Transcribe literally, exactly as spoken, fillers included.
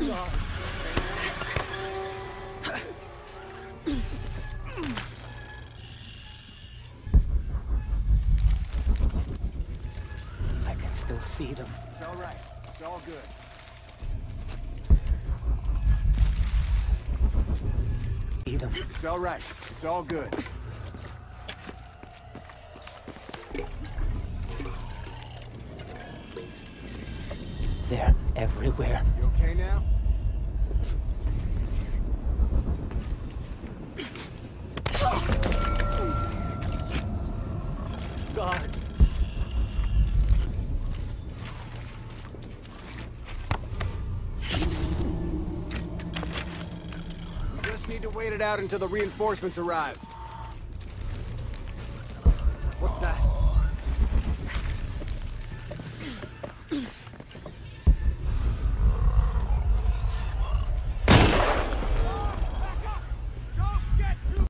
God. I can still see them. It's all right. It's all good. See them. It's all right. It's all good. They're everywhere. You okay now? God. We just need to wait it out until the reinforcements arrive.